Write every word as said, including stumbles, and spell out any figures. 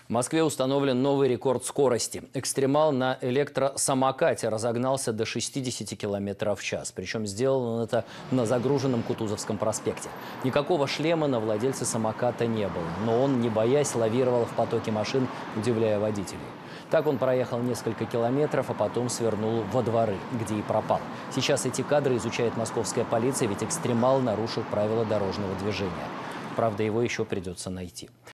В Москве установлен новый рекорд скорости. Экстремал на электросамокате разогнался до шестидесяти километров в час. Причем сделал он это на загруженном Кутузовском проспекте. Никакого шлема на владельце самоката не было. Но он, не боясь, лавировал в потоке машин, удивляя водителей. Так он проехал несколько километров, а потом свернул во дворы, где и пропал. Сейчас эти кадры изучает московская полиция, ведь экстремал нарушил правила дорожного движения. Правда, его еще придется найти.